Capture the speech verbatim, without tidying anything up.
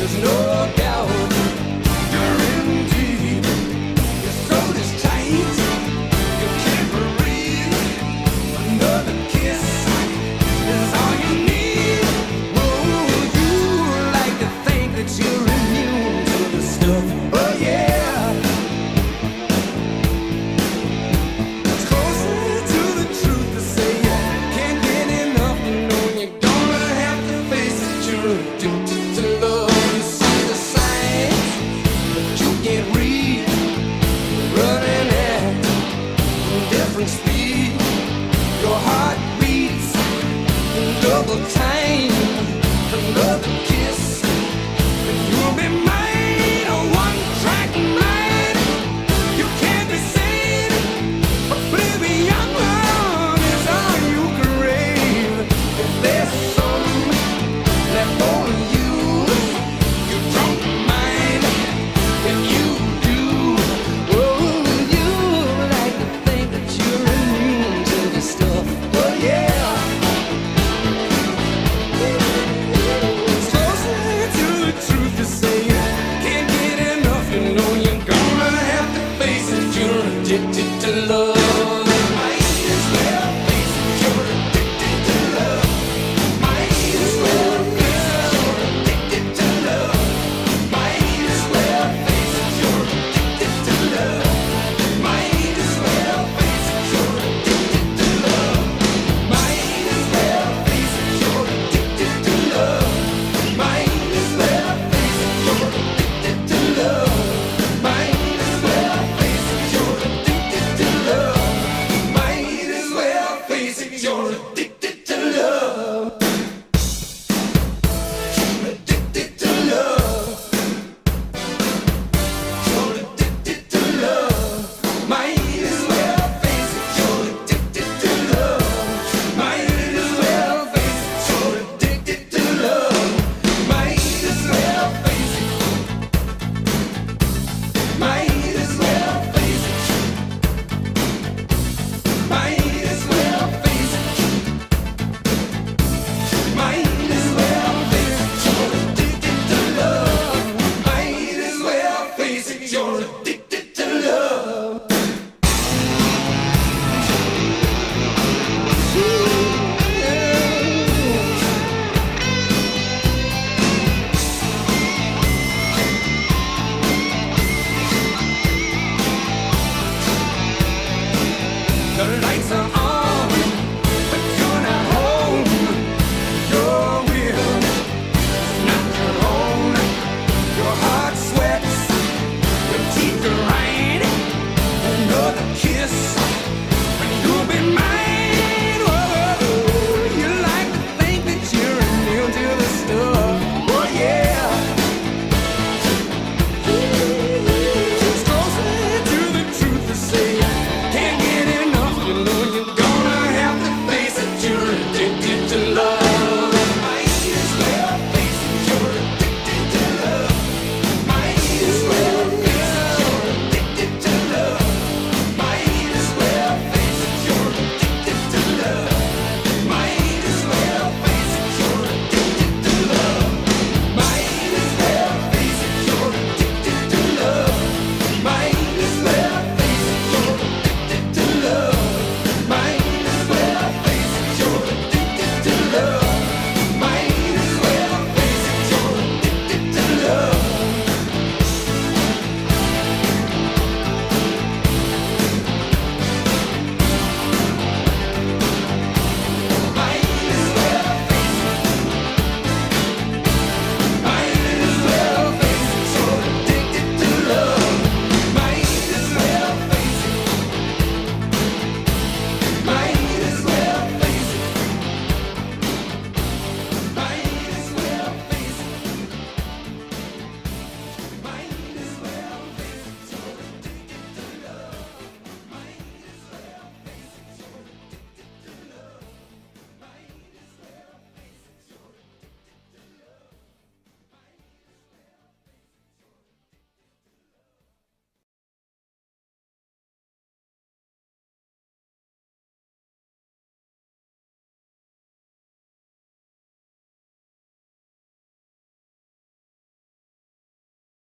there's no doubt you're in deep. Your soul is tight, you can't breathe. Another kiss is all you need. Oh, you like to think that you're immune to the stuff. Oh yeah. It's closer to the truth to say you can't get enough. You know you're gonna have to face it. You're addicted to love. You see the signs, but you can't read. Running at a different speed. Your heart beats in double time. Another kiss, and you'll be mine. A one-track mind. You can't be sane. Oblivion is all you crave. If there's some left for you, you don't mind. If you do, oh, you like to think that you're immune to the stuff. Oh yeah. It's closer to the truth to say you can't get enough. You know you're gonna have to face it. You're addicted to love.